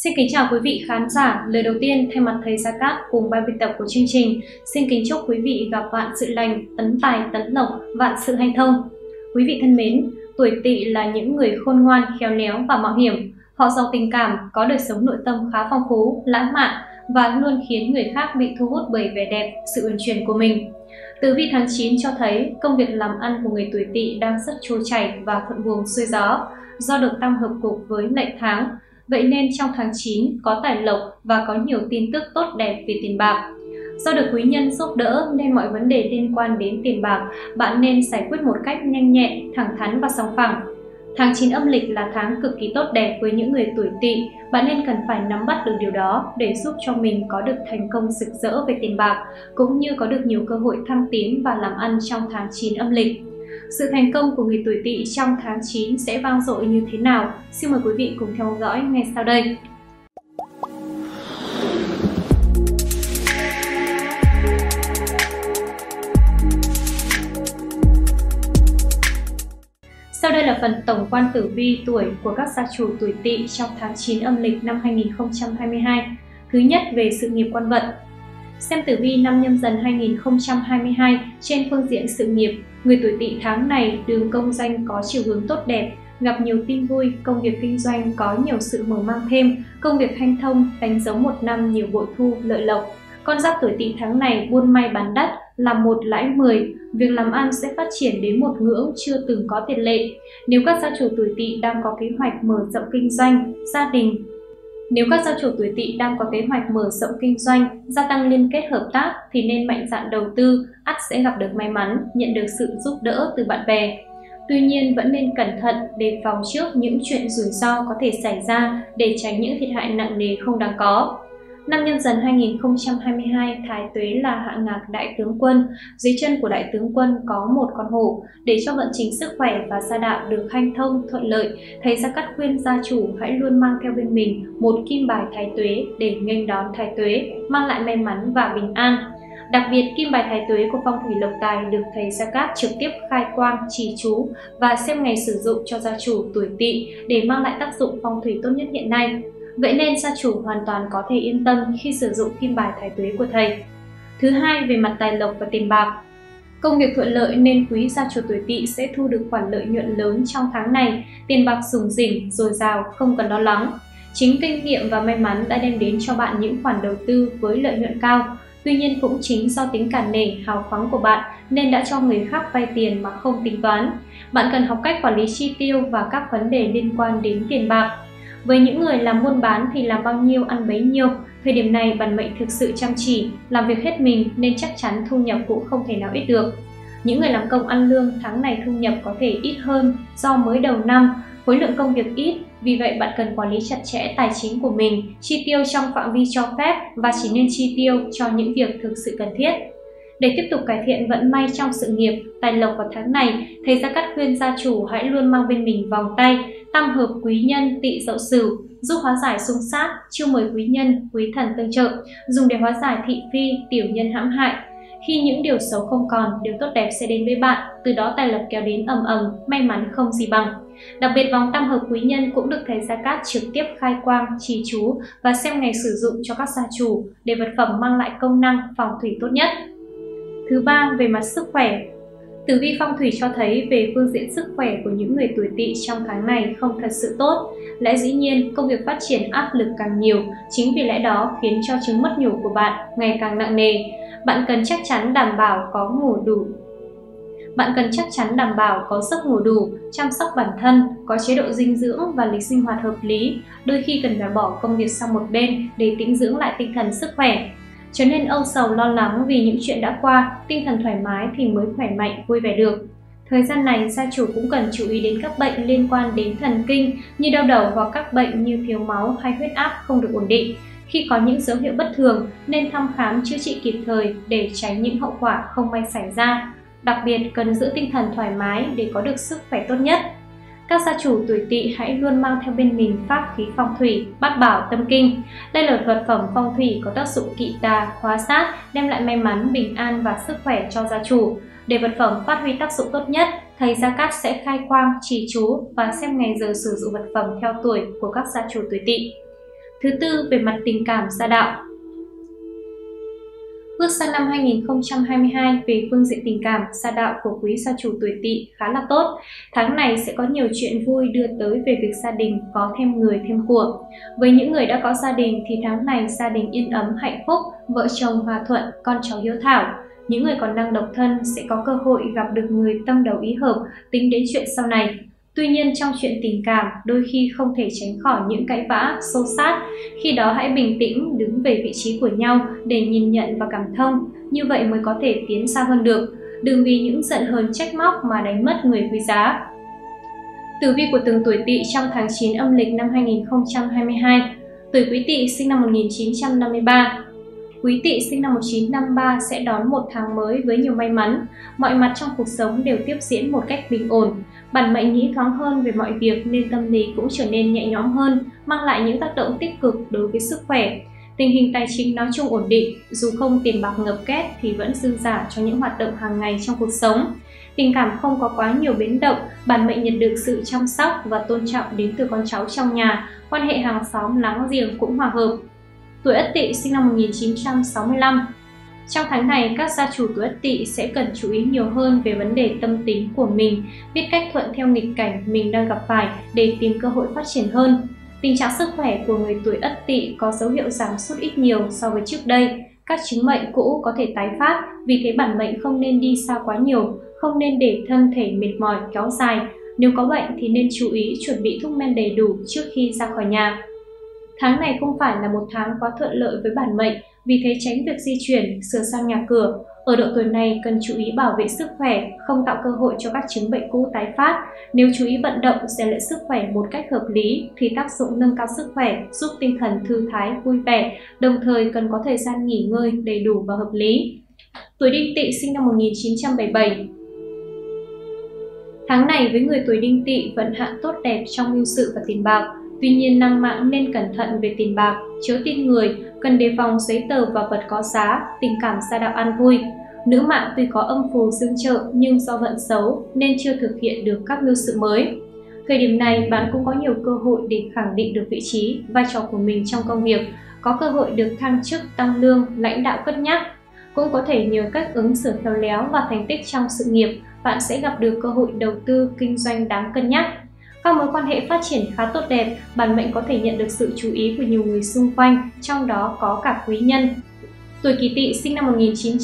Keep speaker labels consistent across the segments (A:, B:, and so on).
A: Xin kính chào quý vị khán giả. Lời đầu tiên, thay mặt thầy Gia Cát cùng ban biên tập của chương trình, xin kính chúc quý vị gặp vạn sự lành, tấn tài, tấn lộc, vạn sự hanh thông. Quý vị thân mến, tuổi Tỵ là những người khôn ngoan, khéo léo và mạo hiểm. Họ giàu tình cảm, có đời sống nội tâm khá phong phú, lãng mạn và luôn khiến người khác bị thu hút bởi vẻ đẹp, sự uyển chuyển của mình. Tử vi tháng 9 cho thấy công việc làm ăn của người tuổi Tỵ đang rất trôi chảy và thuận buồm xuôi gió do được tam hợp cục với lệnh tháng. Vậy nên trong tháng 9 có tài lộc và có nhiều tin tức tốt đẹp về tiền bạc. Do được quý nhân giúp đỡ nên mọi vấn đề liên quan đến tiền bạc bạn nên giải quyết một cách nhanh nhẹn, thẳng thắn và sòng phẳng. Tháng 9 âm lịch là tháng cực kỳ tốt đẹp với những người tuổi Tỵ. Bạn nên cần phải nắm bắt được điều đó để giúp cho mình có được thành công rực rỡ về tiền bạc, cũng như có được nhiều cơ hội thăng tiến và làm ăn trong tháng 9 âm lịch. Sự thành công của người tuổi Tỵ trong tháng 9 sẽ vang dội như thế nào? Xin mời quý vị cùng theo dõi ngay sau đây. Sau đây là phần tổng quan tử vi tuổi của các gia chủ tuổi Tỵ trong tháng 9 âm lịch năm 2022. Thứ nhất, về sự nghiệp quan vận. Xem tử vi năm Nhâm Dần 2022 trên phương diện sự nghiệp, người tuổi Tỵ tháng này đường công danh có chiều hướng tốt đẹp, gặp nhiều tin vui, công việc kinh doanh có nhiều sự mở mang thêm, công việc hanh thông, đánh dấu một năm nhiều bội thu, lợi lộc. Con giáp tuổi Tỵ tháng này buôn may bán đắt, làm 1 lãi 10, việc làm ăn sẽ phát triển đến một ngưỡng chưa từng có tiền lệ. Nếu các gia chủ tuổi Tỵ đang có kế hoạch mở rộng kinh doanh, gia tăng liên kết hợp tác thì nên mạnh dạn đầu tư, ắt sẽ gặp được may mắn, nhận được sự giúp đỡ từ bạn bè. Tuy nhiên vẫn nên cẩn thận đề phòng trước những chuyện rủi ro có thể xảy ra để tránh những thiệt hại nặng nề không đáng có. Năm Nhâm Dần 2022, Thái Tuế là hạ ngạc đại tướng quân, dưới chân của đại tướng quân có một con hổ. Để cho vận trình sức khỏe và gia đạo được hanh thông, thuận lợi, thầy Gia Cát khuyên gia chủ hãy luôn mang theo bên mình một kim bài Thái Tuế để nghênh đón Thái Tuế, mang lại may mắn và bình an. Đặc biệt, kim bài Thái Tuế của phong thủy lộc tài được thầy Gia Cát trực tiếp khai quang, trì chú và xem ngày sử dụng cho gia chủ tuổi Tỵ để mang lại tác dụng phong thủy tốt nhất hiện nay. Vậy nên gia chủ hoàn toàn có thể yên tâm khi sử dụng kim bài Thái Tuế của thầy. Thứ hai, về mặt tài lộc và tiền bạc. Công việc thuận lợi nên quý gia chủ tuổi Tỵ sẽ thu được khoản lợi nhuận lớn trong tháng này, tiền bạc rủng rỉnh, dồi dào, không cần lo lắng. Chính kinh nghiệm và may mắn đã đem đến cho bạn những khoản đầu tư với lợi nhuận cao. Tuy nhiên cũng chính do tính cả nể, hào phóng của bạn nên đã cho người khác vay tiền mà không tính toán. Bạn cần học cách quản lý chi tiêu và các vấn đề liên quan đến tiền bạc. Với những người làm buôn bán thì làm bao nhiêu ăn bấy nhiêu. Thời điểm này bản mệnh thực sự chăm chỉ, làm việc hết mình nên chắc chắn thu nhập cũng không thể nào ít được. Những người làm công ăn lương tháng này thu nhập có thể ít hơn do mới đầu năm, khối lượng công việc ít. Vì vậy bạn cần quản lý chặt chẽ tài chính của mình, chi tiêu trong phạm vi cho phép và chỉ nên chi tiêu cho những việc thực sự cần thiết. Để tiếp tục cải thiện vận may trong sự nghiệp, tài lộc vào tháng này, thầy Gia Cát khuyên gia chủ hãy luôn mang bên mình vòng tay tam hợp quý nhân Tỵ Dậu Sửu, giúp hóa giải xung sát, chiêu mời quý nhân, quý thần tương trợ, dùng để hóa giải thị phi, tiểu nhân hãm hại. Khi những điều xấu không còn, điều tốt đẹp sẽ đến với bạn, từ đó tài lộc kéo đến ầm ầm, may mắn không gì bằng. Đặc biệt vòng tam hợp quý nhân cũng được thầy Gia Cát trực tiếp khai quang, trì chú và xem ngày sử dụng cho các gia chủ để vật phẩm mang lại công năng phòng thủy tốt nhất. Thứ ba, về mặt sức khỏe. Tử vi phong thủy cho thấy về phương diện sức khỏe của những người tuổi Tỵ trong tháng này không thật sự tốt. Lẽ dĩ nhiên, công việc phát triển áp lực càng nhiều, chính vì lẽ đó khiến cho chứng mất nhủ của bạn ngày càng nặng nề. Bạn cần chắc chắn đảm bảo có giấc ngủ đủ, chăm sóc bản thân, có chế độ dinh dưỡng và lịch sinh hoạt hợp lý. Đôi khi cần phải bỏ công việc sang một bên để tĩnh dưỡng lại tinh thần sức khỏe. Trở nên âu sầu lo lắng vì những chuyện đã qua, tinh thần thoải mái thì mới khỏe mạnh, vui vẻ được. Thời gian này, gia chủ cũng cần chú ý đến các bệnh liên quan đến thần kinh như đau đầu hoặc các bệnh như thiếu máu hay huyết áp không được ổn định. Khi có những dấu hiệu bất thường, nên thăm khám chữa trị kịp thời để tránh những hậu quả không may xảy ra. Đặc biệt, cần giữ tinh thần thoải mái để có được sức khỏe tốt nhất. Các gia chủ tuổi Tỵ hãy luôn mang theo bên mình pháp khí phong thủy, bát bảo tâm kinh. Đây là vật phẩm phong thủy có tác dụng kỵ tà, hóa sát, đem lại may mắn, bình an và sức khỏe cho gia chủ. Để vật phẩm phát huy tác dụng tốt nhất, thầy Gia Cát sẽ khai quang, trì chú và xem ngày giờ sử dụng vật phẩm theo tuổi của các gia chủ tuổi Tỵ. Thứ tư, về mặt tình cảm gia đạo. Bước sang năm 2022, về phương diện tình cảm, gia đạo của quý gia chủ tuổi Tỵ khá là tốt. Tháng này sẽ có nhiều chuyện vui đưa tới về việc gia đình có thêm người thêm của. Với những người đã có gia đình thì tháng này gia đình yên ấm hạnh phúc, vợ chồng hòa thuận, con cháu hiếu thảo. Những người còn đang độc thân sẽ có cơ hội gặp được người tâm đầu ý hợp, tính đến chuyện sau này. Tuy nhiên trong chuyện tình cảm, đôi khi không thể tránh khỏi những cãi vã, xô xát. Khi đó hãy bình tĩnh đứng về vị trí của nhau để nhìn nhận và cảm thông, như vậy mới có thể tiến xa hơn được. Đừng vì những giận hờn trách móc mà đánh mất người quý giá. Tử vi của từng tuổi Tỵ trong tháng 9 âm lịch năm 2022. Tuổi Quý Tỵ sinh năm 1953. Quý Tỵ sinh năm 1953 sẽ đón một tháng mới với nhiều may mắn. Mọi mặt trong cuộc sống đều tiếp diễn một cách bình ổn. Bản mệnh nghĩ thoáng hơn về mọi việc nên tâm lý cũng trở nên nhẹ nhõm hơn, mang lại những tác động tích cực đối với sức khỏe. Tình hình tài chính nói chung ổn định, dù không tiền bạc ngập két thì vẫn dư dả cho những hoạt động hàng ngày trong cuộc sống. Tình cảm không có quá nhiều biến động, bản mệnh nhận được sự chăm sóc và tôn trọng đến từ con cháu trong nhà, quan hệ hàng xóm láng giềng cũng hòa hợp. Tuổi Ất Tỵ sinh năm 1965. Trong tháng này, các gia chủ tuổi Ất Tỵ sẽ cần chú ý nhiều hơn về vấn đề tâm tính của mình, biết cách thuận theo nghịch cảnh mình đang gặp phải để tìm cơ hội phát triển hơn. Tình trạng sức khỏe của người tuổi Ất Tỵ có dấu hiệu giảm sút ít nhiều so với trước đây. Các chứng bệnh cũ có thể tái phát, vì thế bản mệnh không nên đi xa quá nhiều, không nên để thân thể mệt mỏi kéo dài. Nếu có bệnh thì nên chú ý chuẩn bị thuốc men đầy đủ trước khi ra khỏi nhà. Tháng này không phải là một tháng quá thuận lợi với bản mệnh, vì thế tránh việc di chuyển, sửa sang nhà cửa. Ở độ tuổi này cần chú ý bảo vệ sức khỏe, không tạo cơ hội cho các chứng bệnh cũ tái phát. Nếu chú ý vận động, rèn luyện sức khỏe một cách hợp lý thì tác dụng nâng cao sức khỏe, giúp tinh thần thư thái, vui vẻ, đồng thời cần có thời gian nghỉ ngơi đầy đủ và hợp lý. Tuổi Đinh Tỵ sinh năm 1977. Tháng này với người tuổi Đinh Tỵ vận hạn tốt đẹp trong mưu sự và tiền bạc. Tuy nhiên năng mạng nên cẩn thận về tiền bạc, chớ tin người, cần đề phòng giấy tờ và vật có giá, tình cảm gia đạo an vui. Nữ mạng tuy có âm phù dương trợ nhưng do vận xấu nên chưa thực hiện được các mưu sự mới. Thời điểm này bạn cũng có nhiều cơ hội để khẳng định được vị trí, vai trò của mình trong công việc, có cơ hội được thăng chức, tăng lương, lãnh đạo cất nhắc. Cũng có thể nhờ cách ứng xử khéo léo và thành tích trong sự nghiệp, bạn sẽ gặp được cơ hội đầu tư, kinh doanh đáng cân nhắc. Các mối quan hệ phát triển khá tốt đẹp, bản mệnh có thể nhận được sự chú ý của nhiều người xung quanh, trong đó có cả quý nhân. Tuổi Kỷ Tỵ sinh năm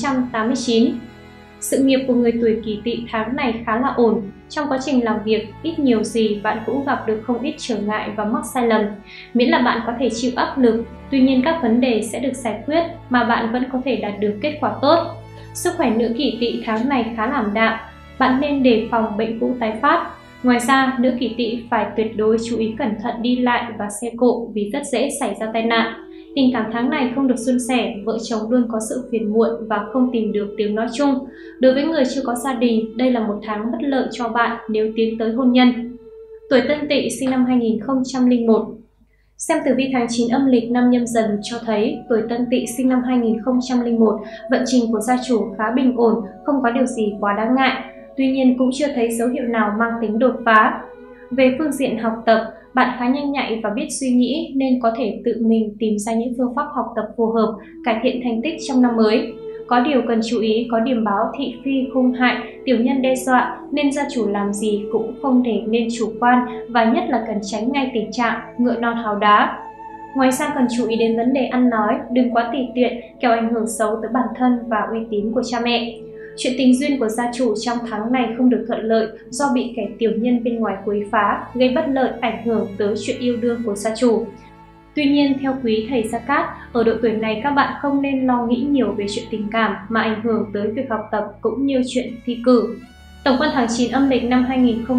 A: 1989. Sự nghiệp của người tuổi Kỷ Tỵ tháng này khá là ổn. Trong quá trình làm việc, ít nhiều gì bạn cũng gặp được không ít trở ngại và mắc sai lầm. Miễn là bạn có thể chịu áp lực, tuy nhiên các vấn đề sẽ được giải quyết mà bạn vẫn có thể đạt được kết quả tốt. Sức khỏe nữ Kỷ Tỵ tháng này khá ảm đạm, bạn nên đề phòng bệnh cũ tái phát. Ngoài ra, nữ Kỷ Tỵ phải tuyệt đối chú ý cẩn thận đi lại và xe cộ vì rất dễ xảy ra tai nạn. Tình cảm tháng này không được suôn sẻ, vợ chồng luôn có sự phiền muộn và không tìm được tiếng nói chung. Đối với người chưa có gia đình, đây là một tháng bất lợi cho bạn nếu tiến tới hôn nhân. Tuổi Tân Tỵ sinh năm 2001. Xem tử vi tháng 9 âm lịch năm Nhâm Dần cho thấy tuổi Tân Tỵ sinh năm 2001, vận trình của gia chủ khá bình ổn, không có điều gì quá đáng ngại. Tuy nhiên cũng chưa thấy dấu hiệu nào mang tính đột phá. Về phương diện học tập, bạn khá nhanh nhạy và biết suy nghĩ nên có thể tự mình tìm ra những phương pháp học tập phù hợp, cải thiện thành tích trong năm mới. Có điều cần chú ý có điểm báo thị phi hung hại, tiểu nhân đe dọa nên gia chủ làm gì cũng không để nên chủ quan và nhất là cần tránh ngay tình trạng ngựa non háo đá. Ngoài ra cần chú ý đến vấn đề ăn nói, đừng quá tùy tiện kẻo ảnh hưởng xấu tới bản thân và uy tín của cha mẹ. Chuyện tình duyên của gia chủ trong tháng này không được thuận lợi do bị kẻ tiểu nhân bên ngoài quấy phá, gây bất lợi ảnh hưởng tới chuyện yêu đương của gia chủ. Tuy nhiên, theo quý thầy Gia Cát, ở độ tuổi này các bạn không nên lo nghĩ nhiều về chuyện tình cảm mà ảnh hưởng tới việc học tập cũng như chuyện thi cử. Tổng quan tháng 9 âm lịch năm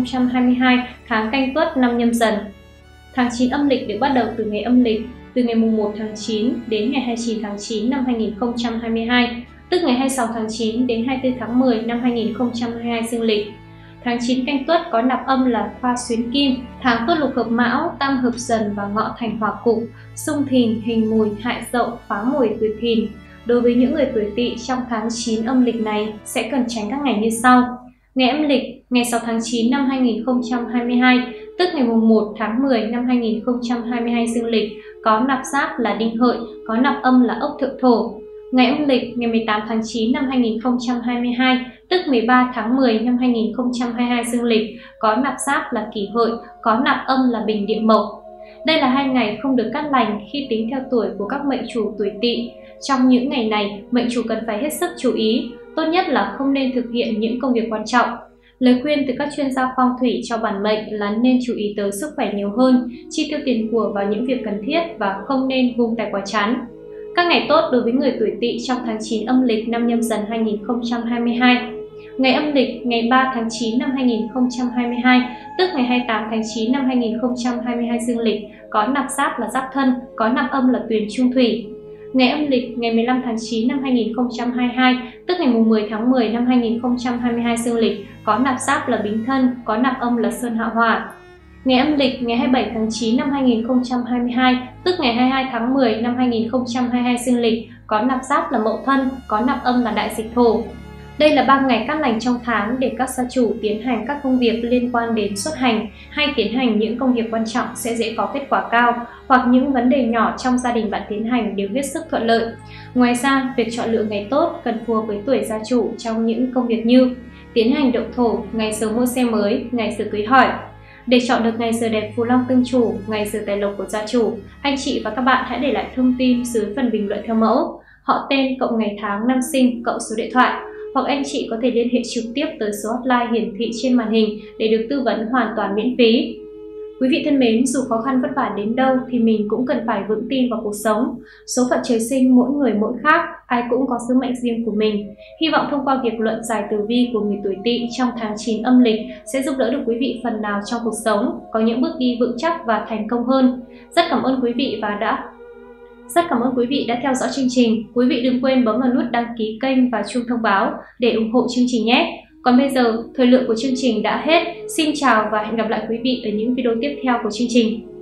A: 2022, tháng Canh Tuất năm Nhâm Dần. Tháng 9 âm lịch được bắt đầu từ ngày âm lịch, từ ngày 1 tháng 9 đến ngày 29 tháng 9 năm 2022, tức ngày 26 tháng 9 đến 24 tháng 10 năm 2022 dương lịch. Tháng 9 Canh Tuất có nạp âm là Khoa Xuyến Kim, tháng Tuất lục hợp Mão, Tam hợp Dần và Ngọ thành Hỏa Cục, Xung Thìn, Hình Mùi, Hại Dậu, Phá Mùi, tuổi Thìn. Đối với những người tuổi Tỵ trong tháng 9 âm lịch này sẽ cần tránh các ngày như sau. Ngày âm lịch, ngày 6 tháng 9 năm 2022, tức ngày 1 tháng 10 năm 2022 dương lịch, có nạp giáp là Đinh Hợi, có nạp âm là Ốc Thượng Thổ. Ngày âm lịch ngày 18 tháng 9 năm 2022, tức 13 tháng 10 năm 2022 dương lịch, có nạp giáp là Kỷ Hợi, có nạp âm là Bình Địa Mộc. Đây là 2 ngày không được cát lành khi tính theo tuổi của các mệnh chủ tuổi Tỵ. Trong những ngày này, mệnh chủ cần phải hết sức chú ý, tốt nhất là không nên thực hiện những công việc quan trọng. Lời khuyên từ các chuyên gia phong thủy cho bản mệnh là nên chú ý tới sức khỏe nhiều hơn, chi tiêu tiền của vào những việc cần thiết và không nên vung tay quá chán. Các ngày tốt đối với người tuổi Tỵ trong tháng 9 âm lịch năm Nhâm Dần 2022. Ngày âm lịch ngày 3 tháng 9 năm 2022, tức ngày 28 tháng 9 năm 2022 dương lịch, có nạp giáp là Giáp Thân, có nạp âm là Tuyền Trung Thủy. Ngày âm lịch ngày 15 tháng 9 năm 2022, tức ngày 10 tháng 10 năm 2022 dương lịch, có nạp giáp là Bính Thân, có nạp âm là Sơn Hạ Hỏa. Ngày âm lịch ngày 27 tháng 9 năm 2022, tức ngày 22 tháng 10 năm 2022 dương lịch, có nạp giáp là Mậu Thân, có nạp âm là Đại Dịch Thổ. Đây là 3 ngày cát lành trong tháng để các gia chủ tiến hành các công việc liên quan đến xuất hành hay tiến hành những công việc quan trọng sẽ dễ có kết quả cao, hoặc những vấn đề nhỏ trong gia đình bạn tiến hành đều hết sức thuận lợi. Ngoài ra, việc chọn lựa ngày tốt cần phù hợp với tuổi gia chủ trong những công việc như tiến hành động thổ, ngày giờ mua xe mới, ngày giờ cưới hỏi. Để chọn được ngày giờ đẹp phù long tương chủ, ngày giờ tài lộc của gia chủ, anh chị và các bạn hãy để lại thông tin dưới phần bình luận theo mẫu họ tên cộng ngày tháng năm sinh cộng số điện thoại, hoặc anh chị có thể liên hệ trực tiếp tới số hotline hiển thị trên màn hình để được tư vấn hoàn toàn miễn phí. Quý vị thân mến, dù khó khăn vất vả đến đâu thì mình cũng cần phải vững tin vào cuộc sống. Số phận trời sinh mỗi người mỗi khác, ai cũng có sứ mệnh riêng của mình. Hy vọng thông qua việc luận giải tử vi của người tuổi Tỵ trong tháng 9 âm lịch sẽ giúp đỡ được quý vị phần nào trong cuộc sống, có những bước đi vững chắc và thành công hơn. Rất cảm ơn quý vị đã theo dõi chương trình. Quý vị đừng quên bấm vào nút đăng ký kênh và chuông thông báo để ủng hộ chương trình nhé. Còn bây giờ, thời lượng của chương trình đã hết. Xin chào và hẹn gặp lại quý vị ở những video tiếp theo của chương trình.